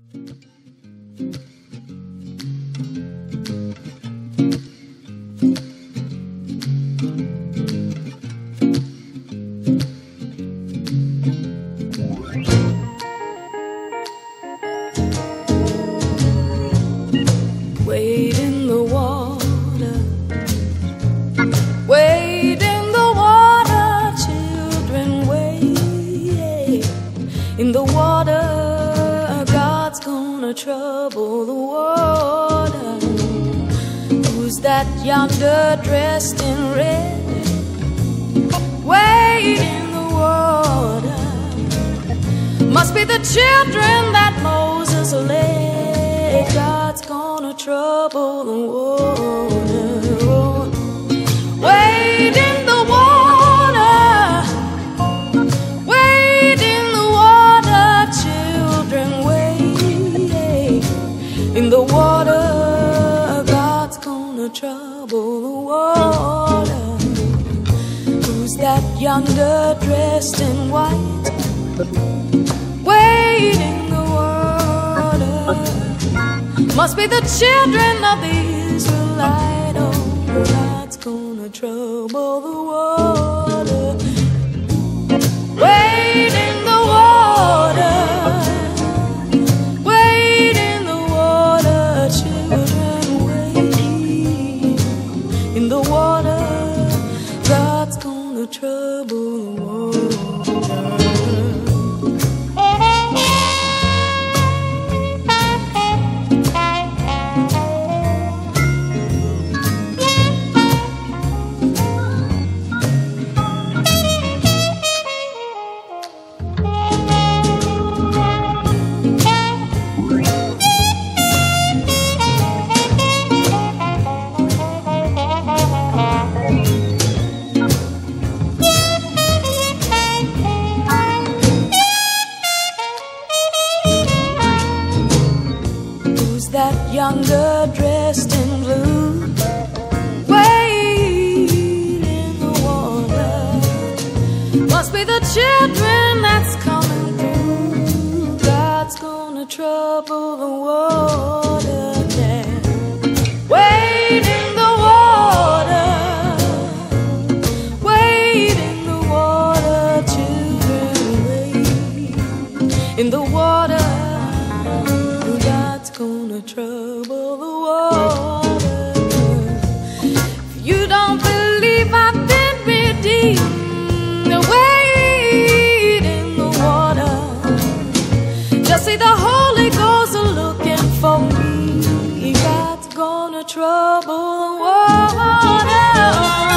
Wade in the water, wade in the water, children, wade in the water. God's gonna trouble the water. Who's that yonder dressed in red? Wade in the water. Must be the children that Moses led. God's gonna trouble the water. Wade in the water, wade in the water, children, wade in the water. God's gonna trouble the water. Who's that yonder dressed in white? Wade in the water. Must be the children of the Israelite. Oh, God's gonna trouble the water. Wade in the water, wade in the water, children, wade in the water. God's gonna trouble the water. That yonder dressed in blue, wade in the water. Must be the children that's coming through. God's gonna trouble the water now. Wade in the water, wade in the water, children, wade in the water. Gonna trouble the water. If you don't believe I've been redeemed, wade in the water. Just see the Holy Ghost looking for me. God's gonna trouble the water.